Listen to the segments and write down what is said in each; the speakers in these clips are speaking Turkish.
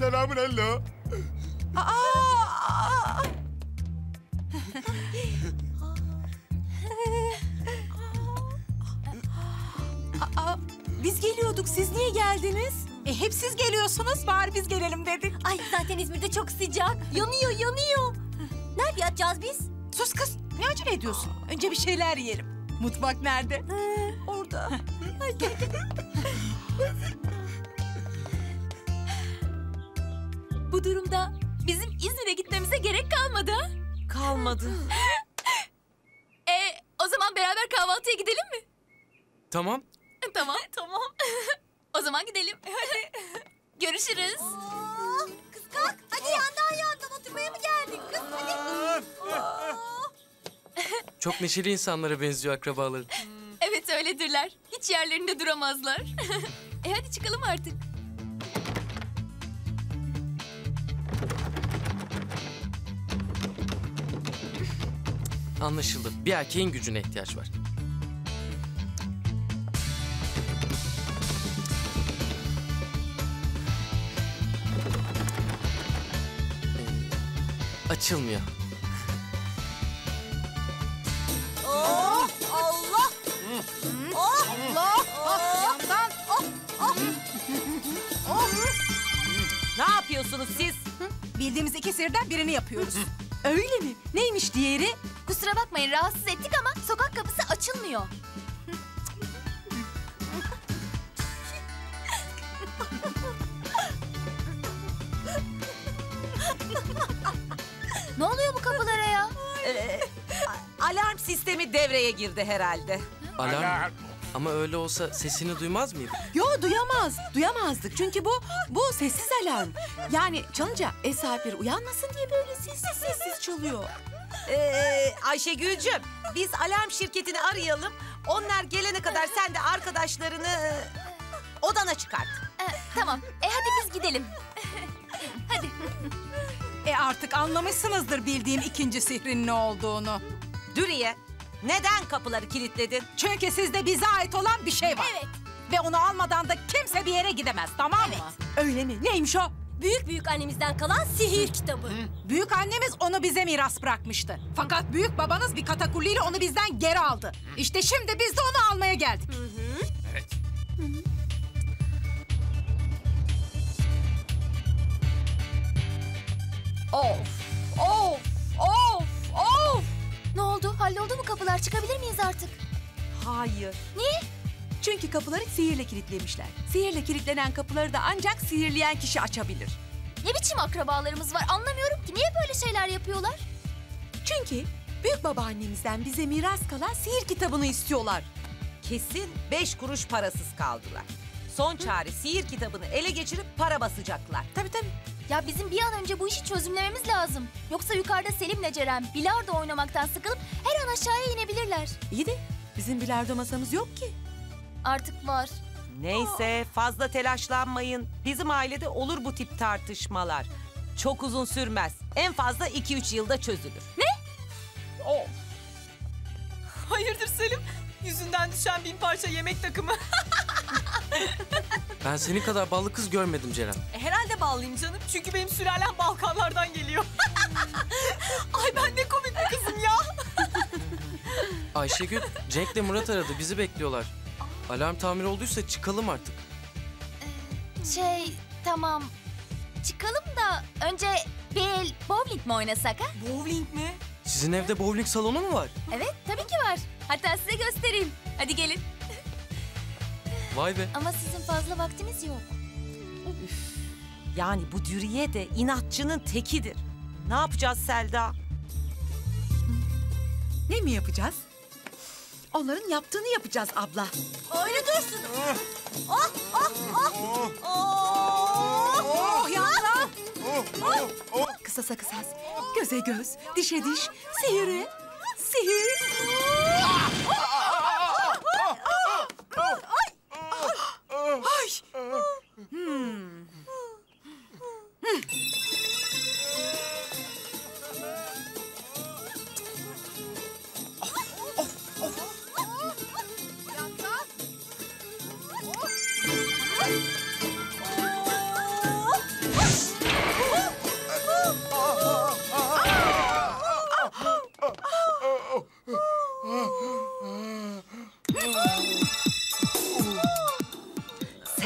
Selamun hello. Biz geliyorduk. Siz niye geldiniz? Hep siz geliyorsunuz. Bari biz gelelim dedik. Ay zaten İzmir'de çok sıcak. Yanıyor, yanıyor. Nerede yatacağız biz? Sus kız. Ne acele ediyorsun? Önce bir şeyler yiyelim. Mutfak nerede? Orada. Bu durumda bizim İzmir'e gitmemize gerek kalmadı. Kalmadı. O zaman beraber kahvaltıya gidelim mi? Tamam. Tamam. Tamam. O zaman gidelim. Görüşürüz. Kız kalk. Hadi yandan oturmaya mı geldik kız? Hadi. Çok neşeli insanlara benziyor akrabaların. Evet öyledirler. Hiç yerlerinde duramazlar. Hadi çıkalım artık. Anlaşıldı. Bir erkeğin gücüne ihtiyaç var. Açılmıyor. Allah! Allah! Yandan. Ne yapıyorsunuz siz? Bildiğimiz iki sihirden birini yapıyoruz. Öyle mi? Neymiş diğeri? Kusura bakmayın rahatsız ettik ama sokak kapısı açılmıyor. Ne oluyor bu kapılara ya? Alarm sistemi devreye girdi herhalde. Alarm. Ama öyle olsa sesini duymaz mıydık? Yo duyamaz. Duyamazdık. Çünkü bu sessiz alarm. Yani çalınca ev sahipleri uyanmasın diye böyle sessiz çalıyor. Ayşegül'cüm biz alarm şirketini arayalım. Onlar gelene kadar sen de arkadaşlarını odana çıkart. Tamam. Hadi biz gidelim. Hadi. Artık anlamışsınızdır bildiğim ikinci sihrin ne olduğunu. Dürüye neden kapıları kilitledin? Çünkü sizde bize ait olan bir şey var. Evet. Ve onu almadan da kimse bir yere gidemez, tamam mı? Öyle mi? Neymiş o? Büyük annemizden kalan sihir kitabı. Büyük annemiz onu bize miras bırakmıştı. Fakat büyük babanız bir katakulliyle onu bizden geri aldı. İşte şimdi biz de onu almaya geldik. Evet. Of! Ne oldu? Halloldu mu kapılar? Çıkabilir miyiz artık? Hayır. Niye? Çünkü kapıları sihirle kilitlemişler. Sihirle kilitlenen kapıları da ancak sihirleyen kişi açabilir. Ne biçim akrabalarımız var anlamıyorum ki. Niye böyle şeyler yapıyorlar? Çünkü büyük babaannemizden bize miras kalan sihir kitabını istiyorlar. Kesin 5 kuruş parasız kaldılar. Son çare sihir kitabını ele geçirip para basacaklar. Tabii. Ya bizim bir an önce bu işi çözümlememiz lazım. Yoksa yukarıda Selim'le Ceren bilardo oynamaktan sıkılıp her an aşağıya inebilirler. İyi de bizim bilardo masamız yok ki. Artık var. Neyse fazla telaşlanmayın. Bizim ailede olur bu tip tartışmalar. Çok uzun sürmez. En fazla 2-3 yılda çözülür. Hayırdır Selim? Yüzünden düşen 1000 parça yemek takımı. Ben senin kadar ballı kız görmedim Ceren. Herhalde bağlıyım canım. Çünkü benim sülalem Balkanlardan geliyor. Ay ben ne komik bir kızım ya. Ayşegül, Cenk'le Murat aradı. Bizi bekliyorlar. Alarm tamir olduysa çıkalım artık. Tamam. Çıkalım da önce bir el bowling mi oynasak ha? Bowling mi? Sizin evde bowling salonu mu var? Evet tabii ki var. Hatta size göstereyim. Hadi gelin. Vay be. Ama sizin fazla vaktiniz yok. Yani bu Dürüye de inatçının tekidir. Ne yapacağız Selda? Ne mi yapacağız? Onların yaptığını yapacağız abla. Öyle dursun. Yandan. Kısasa kısas, göze göz, dişe diş, sihire, sihir.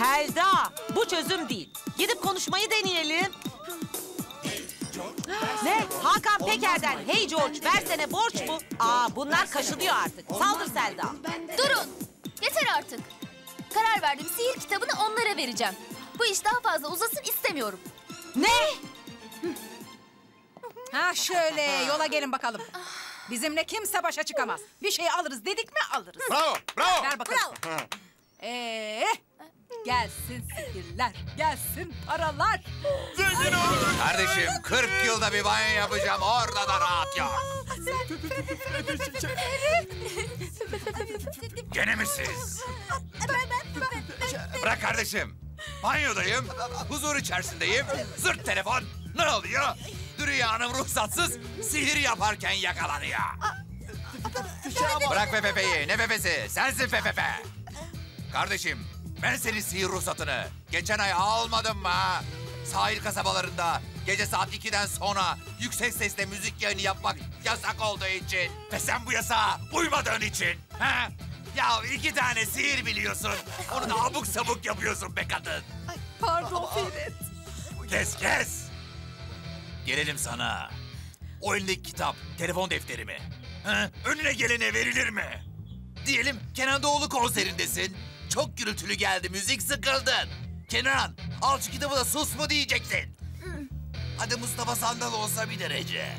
Selda, bu çözüm değil. Gidip konuşmayı deneyelim. Ne? Hakan Peker'den hey George versene borç mu? Aa, bunlar kaşınıyor artık. Saldır Selda. Durun. Yeter artık. Karar verdim, sihir kitabını onlara vereceğim. Bu iş daha fazla uzasın istemiyorum. Ne? Ha şöyle yola gelin bakalım. Bizimle kimse başa çıkamaz. Bir şey alırız dedik mi alırız. Bravo, bravo. Ver bakalım. Gelsin sihirler, gelsin paralar. Kardeşim 40 yılda bir banyo yapacağım. Orada da rahat yok. Gene mi siz? Bırak kardeşim. Banyodayım. Huzur içerisindeyim. Zırt telefon. Ne oluyor? Dürüye Hanım ruhsatsız sihir yaparken yakalanıyor. Bırak Fefe'yi. Ne Fefe'si? Sensin Fefe. Kardeşim ben senin sihir ruhsatını geçen ay almadım mı ha? Sahil kasabalarında gece saat 2'den sonra yüksek sesle müzik yayını yapmak yasak olduğu için ve sen bu yasağa uymadığın için. Ha? Ya 2 tane sihir biliyorsun. Onu da abuk sabuk yapıyorsun be kadın. Ay, pardon Ferit. Kes. Gelelim sana. O elindeki kitap, telefon defteri mi? Ha? Önüne gelene verilir mi? Diyelim Kenan Doğulu konserindesin. Çok gürültülü geldi, müzik sıkıldın. Kenan, al şu kitabı da sus mu diyeceksin. Hadi Mustafa Sandal olsa bir derece.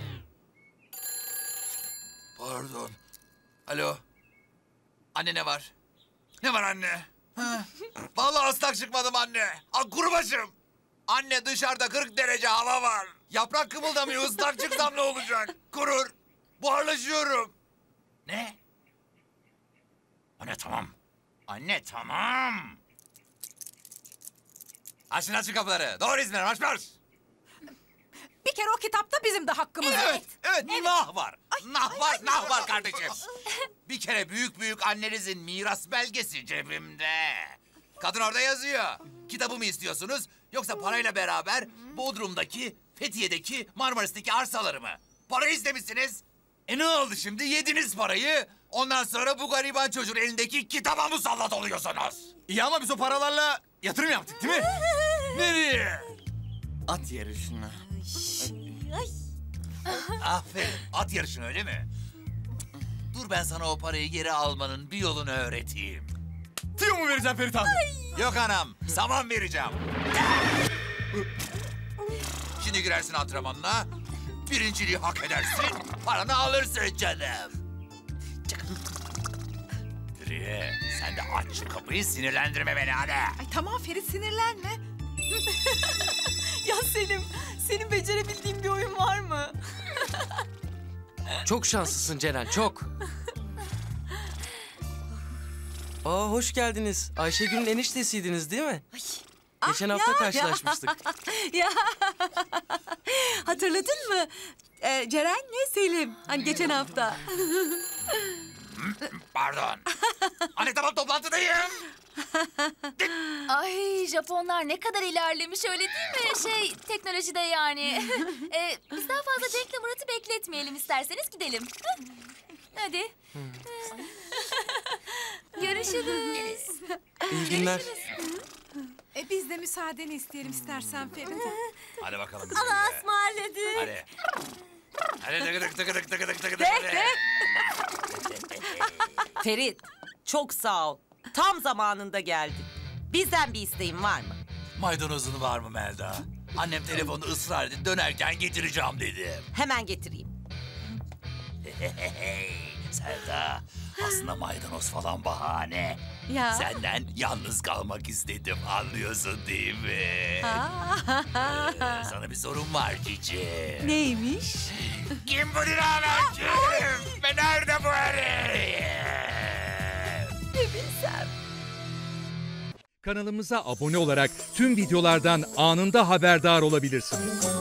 Pardon. Alo. Anne ne var? Ne var anne? Ha? Vallahi ıslak çıkmadım anne. Kuru başım. Anne dışarıda 40 derece hava var. Yaprak kımıldamıyor, ıslak çıksam ne olacak? Kurur. Buharlaşıyorum. Ne? Anne tamam. Anne tamam. Açın kapıları. Doğru İzmir'e marş. Bir kere o kitapta bizim de hakkımız var. Evet. Nah var kardeşim. Bir kere büyük annenizin miras belgesi cebimde. Kadın orada yazıyor. Kitabı mı istiyorsunuz yoksa parayla beraber Bodrum'daki, Fethiye'deki, Marmaris'teki arsaları mı? Parayı istemişsiniz. Ne oldu şimdi? Yediniz parayı. Ondan sonra bu gariban çocuğun elindeki kitaba musallat oluyorsunuz. İyi ama biz o paralarla yatırım yaptık değil mi? Nereye? At yarışına. Aferin. At yarışına öyle mi? Dur ben sana o parayı geri almanın bir yolunu öğreteyim. Tüyo mu vereceğim Ferit abi? Yok anam. Saman vereceğim. Şimdi girersin antrenmanına. Birinciliği hak edersin. Paranı alırsın canım. Dürüye sen de aç şu kapıyı, sinirlendirme beni hadi. Ay tamam Ferit sinirlenme. Ya Selim, senin becerebildiğin bir oyun var mı? Çok şanslısın Ceren, çok. Aa, hoş geldiniz. Ayşegül'ün eniştesiydiniz değil mi? Geçen hafta karşılaşmıştık. Ya hatırladın mı? Ceren'le Selim. Hani geçen hafta. Pardon. Anne tamam toplantıdayım. Ay Japonlar ne kadar ilerlemiş öyle değil mi? Teknolojide yani. Biz daha fazla Cenk'le Murat'ı bekletmeyelim isterseniz gidelim. Hı? Hadi. Görüşürüz. İyi günler. Biz de müsaadeni isteyelim istersen Ferit. Hadi bakalım. Allah'a ısmarladık. Hadi. Hadi tıkıdık. Ferit, çok sağ ol. Tam zamanında geldin. Bizden bir isteğin var mı? Maydanozun var mı Melda? Annem telefonu ısrar etti, dönerken getireceğim dedim. Hemen getireyim. Selda, aslında maydanoz falan bahane. Ya. Senden yalnız kalmak istedim, anlıyorsun değil mi? Sana bir sorum var Cici. Neymiş? Kim bu dilaver kim? Ve nerede bu herif? Kanalımıza abone olarak tüm videolardan anında haberdar olabilirsiniz.